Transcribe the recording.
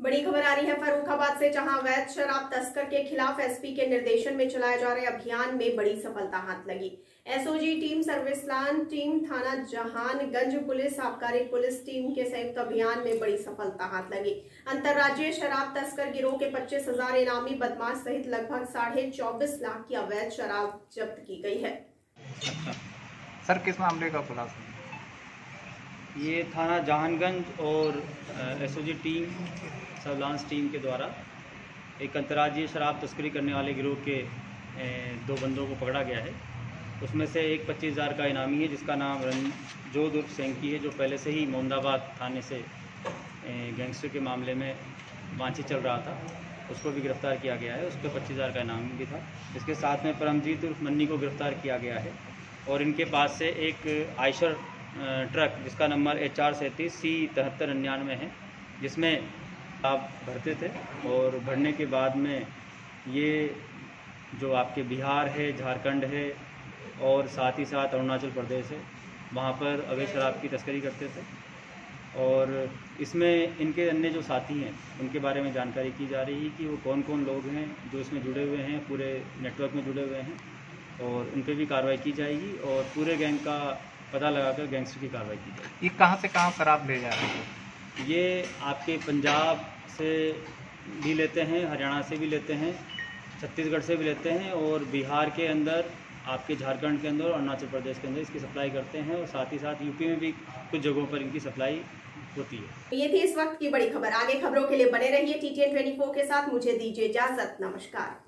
बड़ी खबर आ रही है फर्रुखाबाद से, जहां अवैध शराब तस्कर के खिलाफ एसपी के निर्देशन में चलाए जा रहे अभियान में बड़ी सफलता हाथ लगी। एसओजी टीम, सर्विलांस टीम, थाना जहानगंज पुलिस, आबकारी पुलिस टीम के संयुक्त अभियान में बड़ी सफलता हाथ लगी। अंतर्राज्यीय शराब तस्कर गिरोह के 25,000 इनामी बदमाश सहित लगभग 24.5 लाख की अवैध शराब जब्त की गई है। सर, किस मामले का खुलासा? ये थाना जहानगंज और एसओजी टीम, सर्विलांस टीम के द्वारा एक अंतर्राज्यीय शराब तस्करी करने वाले गिरोह के 2 बंदों को पकड़ा गया है। उसमें से एक 25,000 का इनामी है, जिसका नाम रणजोत उर्फ सेंकी है, जो पहले से ही मोहम्मदाबाद थाने से गैंगस्टर के मामले में वांछित चल रहा था। उसको भी गिरफ्तार किया गया है। उस पर 25,000 का इनामी भी था। इसके साथ में परमजीत उर्फ मन्नी को गिरफ्तार किया गया है और इनके पास से एक आयशर ट्रक जिसका नंबर HR37C7399 है, जिसमें आप भरते थे और भरने के बाद में ये जो आपके बिहार है, झारखंड है और साथ ही साथ अरुणाचल प्रदेश है, वहाँ पर अवैध शराब की तस्करी करते थे। और इसमें इनके अन्य जो साथी हैं उनके बारे में जानकारी की जा रही है कि वो कौन कौन लोग हैं जो इसमें जुड़े हुए हैं, पूरे नेटवर्क में जुड़े हुए हैं, और उन पर भी कार्रवाई की जाएगी और पूरे गैंग का पता लगाकर गैंगस्टर की कार्रवाई की जाएगी। ये कहाँ से कहाँ शराब ले जा रहे हैं? ये आपके पंजाब से भी लेते हैं, हरियाणा से भी लेते हैं, छत्तीसगढ़ से भी लेते हैं और बिहार के अंदर, आपके झारखंड के अंदर और अरुणाचल प्रदेश के अंदर इसकी सप्लाई करते हैं और साथ ही साथ यूपी में भी कुछ जगहों पर इनकी सप्लाई होती है। ये थी इस वक्त की बड़ी खबर। आगे खबरों के लिए बने रहिए TTN 24 के साथ। मुझे दीजिए इजाजत। नमस्कार।